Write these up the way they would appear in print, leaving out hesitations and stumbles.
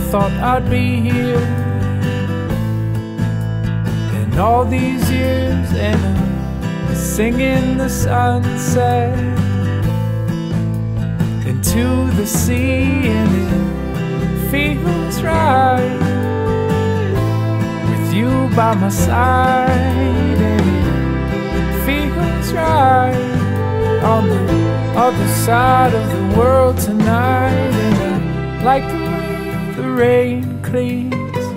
thought I'd be here in all these years, and I'm singing the sunset into the sea, and it feels right with you by my side, and it feels right on the other side of the world tonight. And I like the way the rain cleans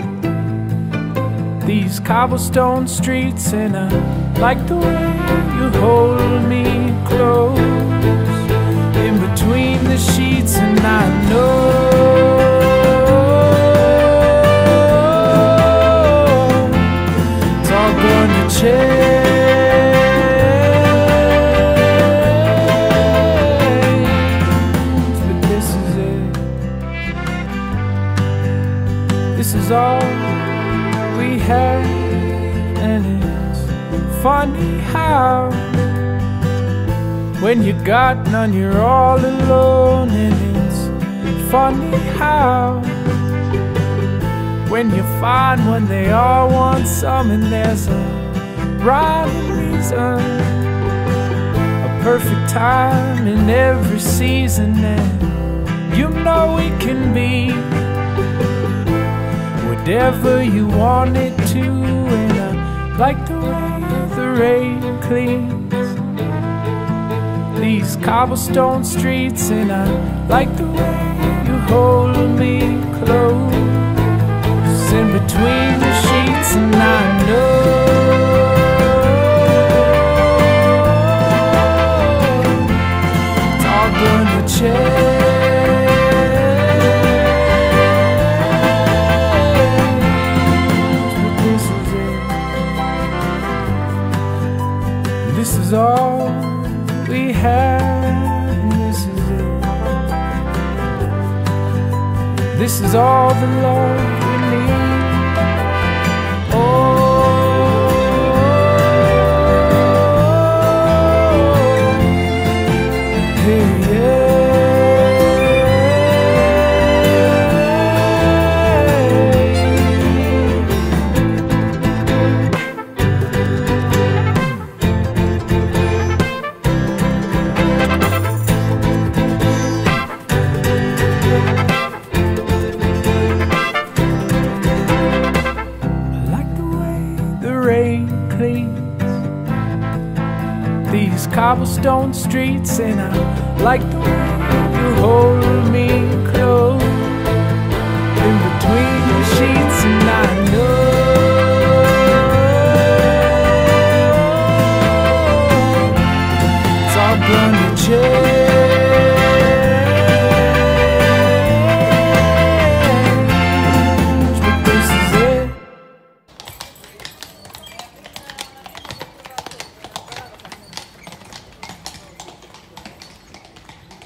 these cobblestone streets, and I like the way you hold me close in between the sheets, and I know it's all gonna change. This is all we have, and it's funny how when you got none you're all alone, and it's funny how when you find one they all want some, and there's a rhyme and reason, a perfect time in every season, and you know it can be whatever you want it to. And I like the way the rain cleans these cobblestone streets, and I like the way you hold me close in between the sheets, and I know it's all gonna change. This is all we have, and this is it. This is all the love we need. Oh, hey, yeah. These cobblestone streets, and I like the way you hold me close in between the sheets, and I know it's all gonna change.